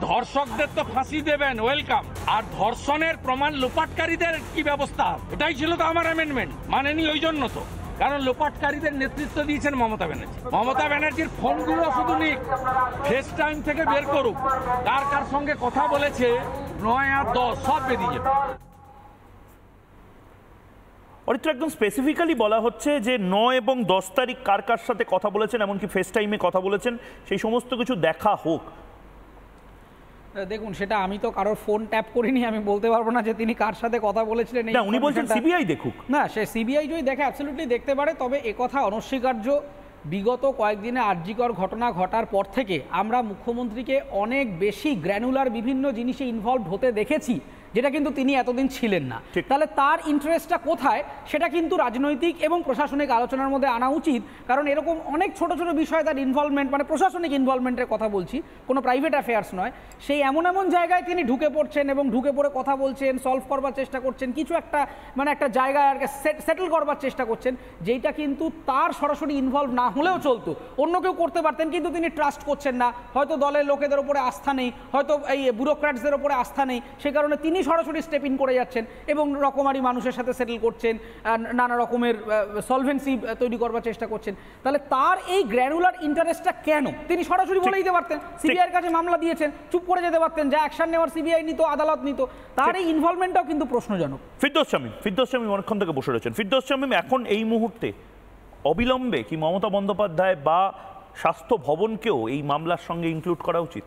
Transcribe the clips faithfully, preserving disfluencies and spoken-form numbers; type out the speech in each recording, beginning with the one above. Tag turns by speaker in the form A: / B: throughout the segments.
A: ধর্ষকদের তো ফাঁসি দেবেন, ওয়েলকাম, আর ধর্ষণের প্রমাণ লোপাটকারীদের কি ব্যবস্থা? এটাই ছিল তো আমার অ্যামেন্ডমেন্ট, মানেনি ওই জন্য তো, কারণ লোপাটকারীদের নেতৃত্ব দিয়েছেন মমতা ব্যানার্জি। মমতা ব্যানার্জির ফোনগুলো শুধু নিক, ফেস টাইম থেকে বের করুক, কার কার সঙ্গে কথা বলেছে, নয় আর দশ সব বেরিয়ে যাবে।
B: অরিত্র, একদম স্পেসিফিক্যালি বলা হচ্ছে যে নয় এবং দশ তারিখ কার কার সাথে কথা বলেছেন, এমনকি ফেস টাইমে কথা বলেছেন, সেই সমস্ত কিছু দেখা হোক।
C: দেখুন, সেটা আমি তো কারোর ফোন ট্যাপ করিনি, আমি বলতে পারবো না যে তিনি কার সাথে কথা বলেছিলেন।
B: না, উনি বলছেন সিবিআই দেখুক।
C: না, সে সিবিআই যদি দেখে অ্যাবসলিউটলি দেখতে পারে, তবে একথা অনস্বীকার্য বিগত কয়েকদিনে আরজিকর ঘটনা ঘটার পর থেকে আমরা মুখ্যমন্ত্রীকে অনেক বেশি গ্র্যানুলার বিভিন্ন জিনিসে ইনভলভ হতে দেখেছি, যেটা কিন্তু তিনি এতদিন ছিলেন না। তাহলে তার ইন্টারেস্টটা কোথায় সেটা কিন্তু রাজনৈতিক এবং প্রশাসনিক আলোচনার মধ্যে আনা উচিত, কারণ এরকম অনেক ছোট ছোট বিষয়ে তার ইনভলভমেন্ট, মানে প্রশাসনিক ইনভলভমেন্টের কথা বলছি, কোনো প্রাইভেট অ্যাফেয়ার্স নয়, সেই এমন এমন জায়গায় তিনি ঢুকে পড়ছেন এবং ঢুকে পড়ে কথা বলছেন, সলভ করবার চেষ্টা করছেন, কিছু একটা মানে একটা জায়গায় আর সেটেল করবার চেষ্টা করছেন, যেটা কিন্তু তার সরাসরি ইনভলভ না হলেও চলতো, অন্য কেউ করতে পারতেন, কিন্তু তিনি ট্রাস্ট করছেন না, হয়তো দলের লোকেদের ওপরে আস্থা নেই, হয়তো এই ব্যুরোক্র্যাটসদের ওপরে আস্থা নেই, সে কারণে তিনি সরাসরি স্টেপ ইন করে যাচ্ছেন এবং রকমারি মানুষের সাথে সেটেল করছেন, নানা রকমের সলভেন্সি তৈরি করবার চেষ্টা করছেন। তাহলে তার এই গ্র্যানুলার ইন্টারেস্টটা কেন? তিনি সরাসরি বলে দিতে পারতেন, সিবিআইয়ের কাছে মামলা দিয়েছেন, চুপ করে যেতে পারতেন, যা অ্যাকশন নেওয়ার সিবিআই নিত, আদালত নিত। তার এই ইনভলভমেন্টটাও কিন্তু প্রশ্নজনক।
B: ফিরদৌস শামীম, ফিরদৌস শামীম অনেকক্ষণ থেকে বসে রয়েছেন। ফিরদৌস শামীম, এখন এই মুহূর্তে অবিলম্বে কি মমতা বন্দ্যোপাধ্যায় বা স্বাস্থ্য ভবনকেও এই মামলার সঙ্গে ইনক্লুড করা উচিত?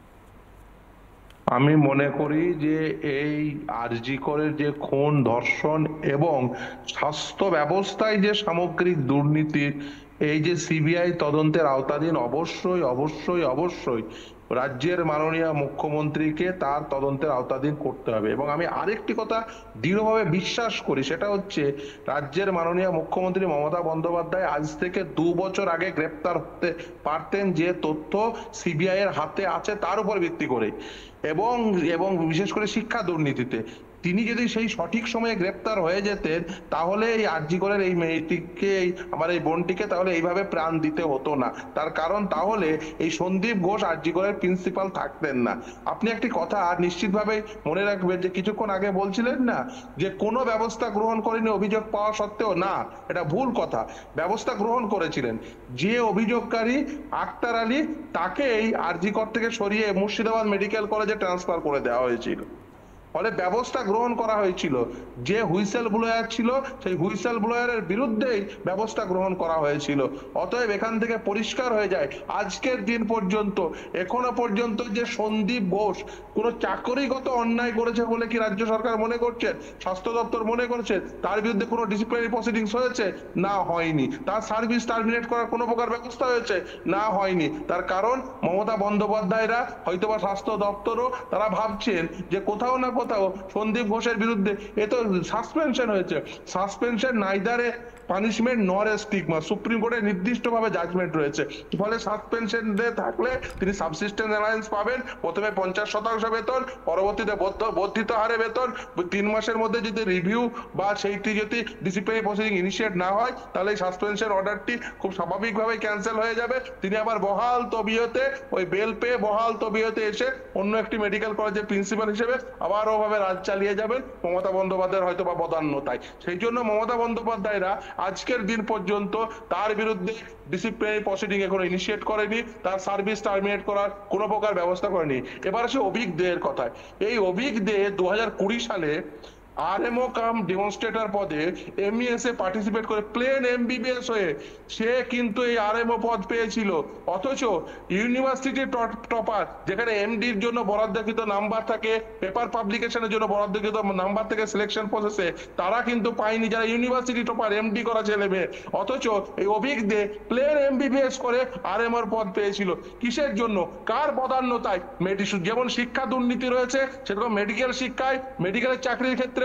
D: আমি মনে করি যে এই আরজি করের যে খুন, ধর্ষণ এবং স্বাস্থ্য ব্যবস্থায় যে সামগ্রিক দুর্নীতি, এই যে সিবিআই তদন্তের আওতাধীন অবশ্যই অবশ্যই অবশ্যই রাজ্যের মাননীয় মুখ্যমন্ত্রীকে তার তদন্তের আওতাধীন করতে হবে। এবং আমি আরেকটি কথা দৃঢ়ভাবে বিশ্বাস করি, সেটা হচ্ছে রাজ্যের মাননীয় মুখ্যমন্ত্রী মমতা বন্দ্যোপাধ্যায় আজ থেকে দু বছর আগে গ্রেপ্তার হতে পারতেন, যে তথ্য সিবিআই এর হাতে আছে তার উপর ভিত্তি করে, এবং এবং বিশেষ করে শিক্ষা দুর্নীতিতে তিনি যদি সেই সঠিক সময়ে গ্রেপ্তার হয়ে যেতেন, তাহলে এই আরজি করের এই মেয়েটিকে, আমার এই বোনটিকে তাহলে এইভাবে প্রাণ দিতে হতো না। তার কারণ তাহলে এই সন্দীপ ঘোষ আরজি করের প্রিন্সিপাল থাকতেন না। আপনি একটি কথা নিশ্চিতভাবে মনে রাখবেন, যে কিছুক্ষণ আগে বলছিলেন না যে কোনো ব্যবস্থা গ্রহণ করেনি অভিযোগ পাওয়া সত্ত্বেও, না, এটা ভুল কথা। ব্যবস্থা গ্রহণ করেছিলেন। যে অভিযোগকারী আক্তার আলী, তাকে এই আরজি কর থেকে সরিয়ে মুর্শিদাবাদ মেডিকেল কলেজে ট্রান্সফার করে দেওয়া হয়েছিল, ফলে ব্যবস্থা গ্রহণ করা হয়েছিল। যে হুইসেল ব্লোয়ার ছিল, সেই হুইসেল ব্লোয়ারের বিরুদ্ধেই ব্যবস্থা গ্রহণ করা হয়েছিল। অতএব এখান থেকে পরিষ্কার হয়ে যায়, আজকের দিন পর্যন্ত এখনো পর্যন্ত যে সন্দীপ ঘোষ কোনো চাকরিগত অন্যায় করেছে বলে কি রাজ্য সরকার মনে করছেন, স্বাস্থ্য দপ্তর মনে করছে, তার বিরুদ্ধে কোনো ডিসিপ্লিনারি প্রসিডিংস হয়েছে? না, হয়নি। তার সার্ভিস টার্মিনেট করার কোনো প্রকার ব্যবস্থা হয়েছে? না, হয়নি। তার কারণ মমতা বন্দ্যোপাধ্যায়রা হয়তোবা স্বাস্থ্য দপ্তরও তারা ভাবছেন যে কোথাও না কোথাও সন্দীপ ঘোষের বিরুদ্ধে এ তো সাসপেনশন হয়েছে, সাসপেনশন নাইদারে পানিশমেন্ট নর এ স্টিগমা, সুপ্রিম কোর্টের নির্দিষ্টভাবে জাজমেন্ট রয়েছে। ফলে সাসপেনশন থাকলে তিনি সাবসিস্টেন্স অ্যালায়েন্স পাবেন, প্রথমে পঞ্চাশ শতাংশ বেতন, পরবর্তীতে বর্ধিত হারে বেতন। তিন মাসের মধ্যে যদি রিভিউ বা সেইটি যদি ডিসিপ্লিনারি প্রসিডিং ইনিশিয়েট না হয়, তাহলে এই সাসপেনশন অর্ডারটি খুব স্বাভাবিকভাবে ক্যান্সেল হয়ে যাবে। তিনি আবার বহাল তবিয়তে ওই বেল পেয়ে বহাল তবিয়তে এসে অন্য একটি মেডিকেল কলেজের প্রিন্সিপাল হিসেবে আবার ওভাবে রাজ চালিয়ে যাবেন মমতা বন্দ্যোপাধ্যায়ের হয়তো বা বদান্যতায়। সেই জন্য মমতা বন্দ্যোপাধ্যায়রা আজকের দিন পর্যন্ত তার বিরুদ্ধে ডিসিপ্লিনারি প্রসিডিং এখনো ইনিশিয়েট করেনি, তার সার্ভিস টার্মিনেট করার কোনো প্রকার ব্যবস্থা করেনি। এবার আসে অভিক দেয়ের কথায়। এই অভিক দে দু হাজার কুড়ি সালে আরএমও কাম ডেমনস্ট্রেটর পদে এমইএস এ পার্টিসিপেট করে প্লেন এমবিবিএস হয়ে সে কিন্তু এই আরএমও পদ পেয়েছিল। অথচ ইউনিভার্সিটি টপার, যেখানে এমডির জন্য বরাদ্দকৃত নাম্বার থাকে, পেপার পাবলিকেশনের জন্য বরাদ্দকৃত নাম্বার থেকে সিলেকশন প্রসেসে, তারা কিন্তু পায়নি, যারা ইউনিভার্সিটি টপার, এমডি করা ছেলে মেয়ে। অথচ এই অভিক দে প্লেন এমবিবিএস করে আরএমওর পদ পেয়েছিল। কিসের জন্য? কার বদান্যতায়? যেমন শিক্ষা দুর্নীতি রয়েছে, সেরকম মেডিকেল শিক্ষায়, মেডিকেলের চাকরির ক্ষেত্রেও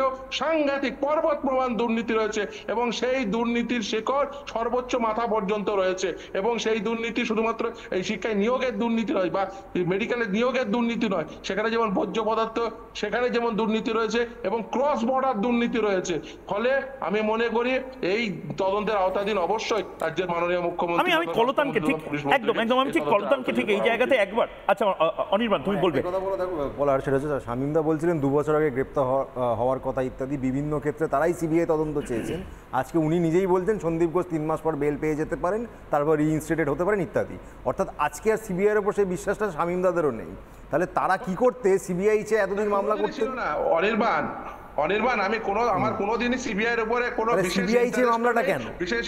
D: দুর্নীতিতেও সাংঘাতিক পর্বত প্রমাণ দুর্নীতি রয়েছে, এবং সেই দুর্নীতির শেকড় সর্বোচ্চ মাথা পর্যন্ত রয়েছে। এবং সেই দুর্নীতি শুধুমাত্র এই শিক্ষায় নিয়োগের দুর্নীতি নয় বা মেডিকেলের নিয়োগের দুর্নীতি নয়, সেখানে যেমন ভোজ্য পদার্থ সেখানে যেমন দুর্নীতি রয়েছে এবং ক্রস বর্ডার দুর্নীতি রয়েছে। ফলে আমি মনে করি এই তদন্তের আওতাধীন অবশ্যই রাজ্যের মাননীয় মুখ্যমন্ত্রী।
B: আমি আমি কলতানকে ঠিক একদম একদম আমি ঠিক কলতানকে ঠিক এই জায়গাতে একবার আচ্ছা অনির্বাণ তুমি বলবে
E: কথা বলে দেখো বলার সেটা হচ্ছে শামীমদা বলছিলেন দু বছর আগে গ্রেপ্তার হওয়ার কথা ইত্যাদি বিভিন্ন ক্ষেত্রে তারাই সিবিআই তদন্ত চেয়েছেন। আজকে উনি নিজেই বলছেন সন্দীপ ঘোষ তিন মাস পর বেল পেয়ে যেতে পারেন, তারপর রিইনস্টেটেড হতে পারেন ইত্যাদি। অর্থাৎ আজকে আর সিবিআইয়ের উপর সেই বিশ্বাসটা শামীমদাদেরও নেই। তাহলে তারা কি করতে সিবিআই চেয়ে এতদিন মামলা করতে
D: না? অনির্বাণ অনির্বাণ আমি কোনো আমার কোনোদিনই সিবিআই এর উপরে কোনো
E: সিবিআই চেয়ে মামলাটা কেন
D: বিশেষ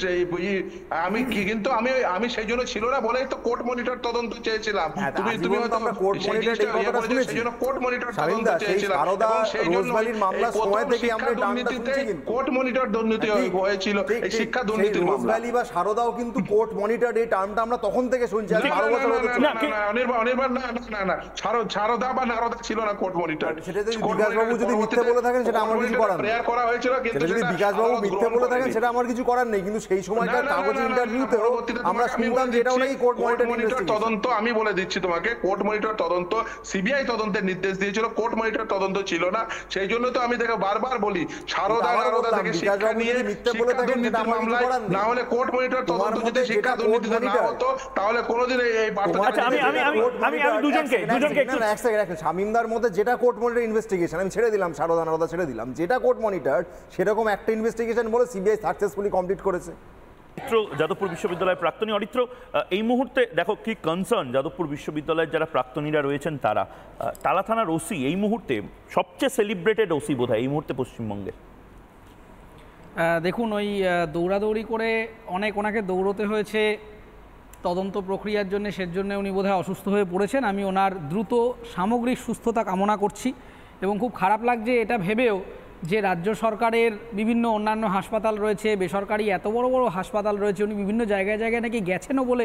D: আমি কি কিন্তু আমি আমি সেই জন্য ছিল না বলেই তো কোর্ট মনিটর তদন্ত চেয়েছিলাম। তুমি তুমি
E: আমরা কোর্ট মনিটর এই কথাটা শুনেছি,
D: সেই জন্য কোর্ট মনিটর তদন্ত চেয়েছিলাম।
E: এবং সেই জন্য রোজভ্যালির মামলার সময় থেকে আমরা ডানটা শুনছি কিন্তু
D: কোর্ট মনিটর দুর্নীতি হয়েছিল, এই শিক্ষা দুর্নীতির মামলা।
E: রোজভ্যালি বা সারদাও কিন্তু কোর্ট মনিটর এই টার্মটা আমরা তখন থেকে শুনছি আর বারো বছর হতে চলে।
D: না অনির্বাণ অনির্বাণ না না না সারদা বা নারদা ছিল না কোর্ট মনিটর।
E: সেটা যদি বিকাশবাবু যদি মিথ্যে বলে থাকেন সেটা আমার কিছু করার নেই।
D: করা হয়েছিল কিন্তু
E: যদি বিকাশবাবু মিথ্যে বলে থাকেন সেটা আমার কিছু করার নেই, কিন্তু সেই সময়কার কাগজ ইন্টারভিউতেও আমরা শুনতাম যে এটাও নাকি কোর্ট মনিটর
D: তদন্ত। আমি বলে দিচ্ছি তোমাকে, কোর্ট মনিটর তদন্ত সিবিআই তদন্তের নির্দেশ দিয়েছিল, কোর্ট মনিটর তদন্ত ছিল না। সেই জন্য তো আমি দেখো বারবার বলি সারদা নারদা থেকে শিক্ষা নিয়ে
E: মিথ্যে বলে থাকেন সেটা আমার কিছু করার নেই।
D: না হলে কোর্ট মনিটর তদন্ত যদি শিক্ষা দুর্নীতিতে না হতো তাহলে কোনোদিন এই বার্তা।
B: আচ্ছা আমি আমি আমি আমি আমি দুজনকে দুজনকে একটু
E: এক সেকেন্ড রাখেন। শামীমদার মধ্যে যেটা কোর্ট মনিটর ইনভেস্টিগেশন আমি ছেড়ে দিলাম, সারদা নারদা ছেড়ে দিলাম, যেটা কোর্ট মনিটর সেরকম একটা ইনভেস্টিগেশন বলে সিবিআই সাকসেসফুলি কমপ্লিট করেছে।
B: অরিত্র যাদবপুর বিশ্ববিদ্যালয়ের প্রাক্তনী, অরিত্র এই মুহূর্তে দেখো কি কনসার্ন যাদবপুর বিশ্ববিদ্যালয়ের যারা প্রাক্তনীরা রয়েছেন তারা, টালা থানার ওসি এই মুহূর্তে সবচেয়ে সেলিব্রেটেড ওসি বোধহয় এই মুহূর্তে পশ্চিমবঙ্গে।
C: দেখুন ওই দৌড়াদৌড়ি করে অনেক ওনাকে দৌড়তে হয়েছে তদন্ত প্রক্রিয়ার জন্য, সেজন্য উনি বোধহয় অসুস্থ হয়ে পড়েছেন। আমি ওনার দ্রুত সামগ্রিক সুস্থতা কামনা করছি এবং খুব খারাপ লাগছে এটা ভেবেও যে রাজ্য সরকারের বিভিন্ন অন্যান্য হাসপাতাল রয়েছে, বেসরকারি এত বড় বড় হাসপাতাল রয়েছে, উনি বিভিন্ন জায়গায় জায়গায় নাকি গেছেনও বলে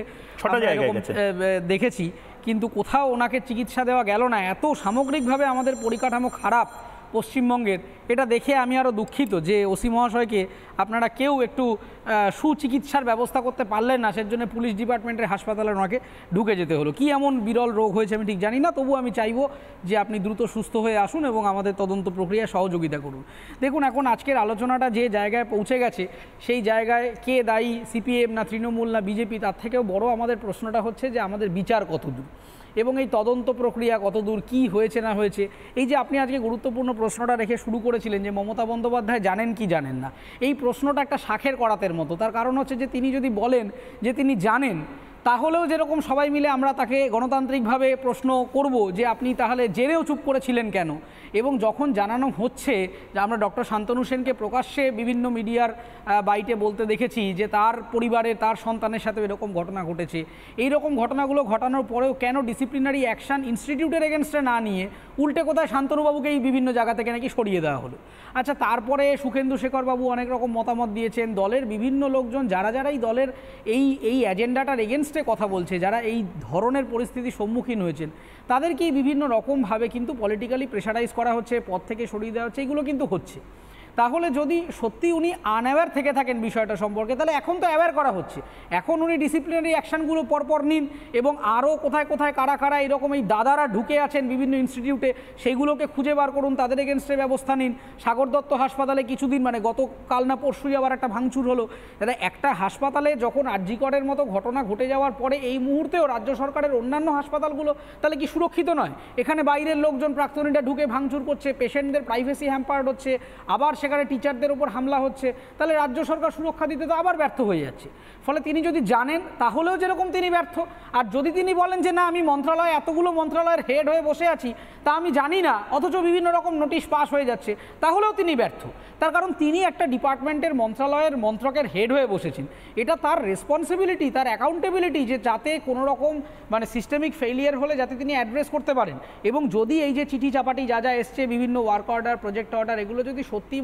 C: দেখেছি, কিন্তু কোথাও ওনাকে চিকিৎসা দেওয়া গেল না। এত সামগ্রিকভাবে আমাদের পরিকাঠামো খারাপ পশ্চিমবঙ্গের, এটা দেখে আমি আরও দুঃখিত যে ওসি মহাশয়কে আপনারা কেউ একটু সুচিকিৎসার ব্যবস্থা করতে পারলেন না, সেজন্য পুলিশ ডিপার্টমেন্টের হাসপাতালে ওনাকে ঢুকে যেতে হলো। কি এমন বিরল রোগ হয়েছে আমি ঠিক জানি না, তবু আমি চাইবো যে আপনি দ্রুত সুস্থ হয়ে আসুন এবং আমাদের তদন্ত প্রক্রিয়ায় সহযোগিতা করুন। দেখুন এখন আজকের আলোচনাটা যে জায়গায় পৌঁছে গেছে সেই জায়গায় কে দায়ী, সিপিএম না তৃণমূল না বিজেপি, তার থেকেও বড় আমাদের প্রশ্নটা হচ্ছে যে আমাদের বিচার কতদূর এবং এই তদন্ত প্রক্রিয়া কতদূর, কি হয়েছে না হয়েছে। এই যে আপনি আজকে গুরুত্বপূর্ণ প্রশ্নটা রেখে শুরু করেছিলেন যে মমতা বন্দ্যোপাধ্যায় জানেন কি জানেন না, এই প্রশ্নটা একটা শাঁখের করাতের মতো। তার কারণ হচ্ছে যে তিনি যদি বলেন যে তিনি জানেন, তাহলেও যেরকম সবাই মিলে আমরা তাকে গণতান্ত্রিকভাবে প্রশ্ন করব যে আপনি তাহলে জেনেও চুপ করেছিলেন কেন। এবং যখন জানানো হচ্ছে যে আমরা ডক্টর শান্তনু সেনকে প্রকাশ্যে বিভিন্ন মিডিয়ার বাইটে বলতে দেখেছি যে তার পরিবারের তার সন্তানের সাথে এরকম ঘটনা ঘটেছে, এই রকম ঘটনাগুলো ঘটানোর পরেও কেন ডিসিপ্লিনারি অ্যাকশন ইনস্টিটিউটের এগেনস্টে না নিয়ে উল্টে কোথায় শান্তনুবাবুকে এই বিভিন্ন জায়গা থেকে নাকি সরিয়ে দেওয়া হলো। আচ্ছা তারপরে সুখেন্দু শেখরবাবু অনেক রকম মতামত দিয়েছেন, দলের বিভিন্ন লোকজন যারা যারা এই দলের এই এই এজেন্ডাটার এগেনস্টে কথা বলছে, যারা এই ধরনের পরিস্থিতির সম্মুখীন হয়েছেন, তাদেরকেই বিভিন্ন রকমভাবে কিন্তু পলিটিক্যালি প্রেশারাইজ করা হচ্ছে, পদ থেকে সরিয়ে দেওয়া হচ্ছে, এগুলো কিন্তু হচ্ছে। তাহলে যদি সত্যি উনি আনঅ্যাওয়্যার থেকে থাকেন বিষয়টা সম্পর্কে, তাহলে এখন তো অ্যাওয়্যার করা হচ্ছে, এখন উনি ডিসিপ্লিনারি অ্যাকশানগুলো পরপর নিন এবং আরও কোথায় কোথায় কারা কারা এরকম এই দাদারা ঢুকে আছেন বিভিন্ন ইনস্টিটিউটে সেইগুলোকে খুঁজে বার করুন, তাদের এগেনস্টে ব্যবস্থা নিন। সাগর দত্ত হাসপাতালে কিছুদিন মানে গতকাল না পরশুই আবার একটা ভাঙচুর হলো। দাদা একটা হাসপাতালে যখন আর জি করের মতো ঘটনা ঘটে যাওয়ার পরে এই মুহূর্তেও রাজ্য সরকারের অন্যান্য হাসপাতালগুলো তাহলে কি সুরক্ষিত নয়? এখানে বাইরের লোকজন প্রাক্তনীরা ঢুকে ভাঙচুর করছে, পেশেন্টদের প্রাইভেসি হ্যাম্পার্ড হচ্ছে, আবার সেখানে টিচারদের উপর হামলা হচ্ছে, তাহলে রাজ্য সরকার সুরক্ষা দিতে তো আবার ব্যর্থ হয়ে যাচ্ছে। ফলে তিনি যদি জানেন তাহলেও যেরকম তিনি ব্যর্থ, আর যদি তিনি বলেন যে না আমি মন্ত্রণালয় এতগুলো মন্ত্রণালয়ের হেড হয়ে বসে আছি তা আমি জানি না, অথচ বিভিন্ন রকম নোটিশ পাস হয়ে যাচ্ছে, তাহলেও তিনি ব্যর্থ। তার কারণ তিনি একটা ডিপার্টমেন্টের মন্ত্রণালয়ের মন্ত্রকের হেড হয়ে বসেছেন, এটা তার রেসপন্সিবিলিটি, তার অ্যাকাউন্টেবিলিটি যে যাতে কোনো রকম মানে সিস্টেমিক ফেইলিয়ার হলে যাতে তিনি অ্যাড্রেস করতে পারেন। এবং যদি এই যে চিঠি চাপাটি যা যা এসছে বিভিন্ন ওয়ার্ক অর্ডার প্রজেক্ট অর্ডার এগুলো যদি সত্যি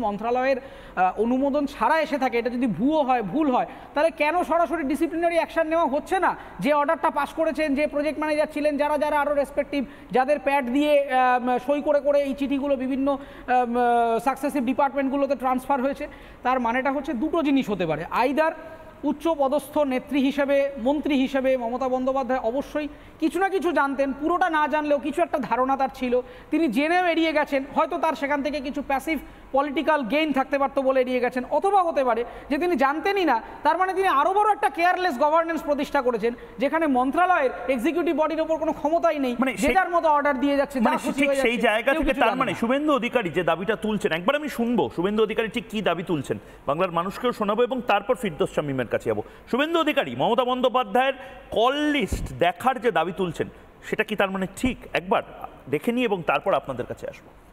C: মন্ত্রণালয়ের আহ, অনুমোদন ছাড়া এসে থাকে, এটা যদি ভুয়ো হয়, ভুল হয়, তাহলে কেন সরাসরি ডিসিপ্লিনারি অ্যাকশন নেওয়া হচ্ছে না? যে অর্ডারটা পাস করেছেন, যে প্রজেক্ট ম্যানেজার ছিলেন, যারা যারা আরও রেসপেক্টিভ, যাদের প্যাড দিয়ে আহ, সই করে করে এই চিঠিগুলো বিভিন্ন সাকসেসিভ ডিপার্টমেন্টগুলোতে ট্রান্সফার হয়েছে, তার মানেটা হচ্ছে দুটো জিনিস হতে পারে। আইদার উচ্চ পদস্থ নেত্রী হিসেবে, মন্ত্রী হিসেবে মমতা বন্দ্যোপাধ্যায় অবশ্যই কিছু না কিছু জানতেন, পুরোটা না জানলেও কিছু একটা ধারণা তার ছিল, তিনি জেনেও এড়িয়ে গেছেন, হয়তো তার সেখান থেকে কিছু প্যাসিভ পলিটিক্যাল গেইন থাকতে পারতো বলে এড়িয়ে গেছেন, অথবা হতে পারে যে তিনি জানতেনই না, তার মানে তিনি আরও বড় একটা কেয়ারলেস গভর্নেন্স প্রতিষ্ঠা করেছেন, যেখানে মন্ত্রণালয়ের এক্সিকিউটিভ বডির ওপর কোনো ক্ষমতাই নেই,
B: মানে
C: যে যার মতো অর্ডার দিয়ে যাচ্ছে, যা
B: মানে
C: খুশি
B: ঠিক
C: হয়ে
B: সেই
C: যাচ্ছে,
B: জায়গা
C: কেউ
B: থেকে
C: কিছু
B: তার
C: জানে
B: মানে
C: না।
B: শুভেন্দু অধিকারী যে দাবিটা তুলছেন, একবার আমি শুনবো শুভেন্দু অধিকারী ঠিক কি দাবি তুলছেন, বাংলার মানুষকেও শোনাবো এবং তারপর ফিরদৌস শামীমের কাছে যাবো। শুভেন্দু অধিকারী মমতা বন্দ্যোপাধ্যায়ের কল লিস্ট দেখার যে দাবি তুলছেন, সেটা কি তার মানে ঠিক? একবার দেখে নিই এবং তারপর আপনাদের কাছে আসবো।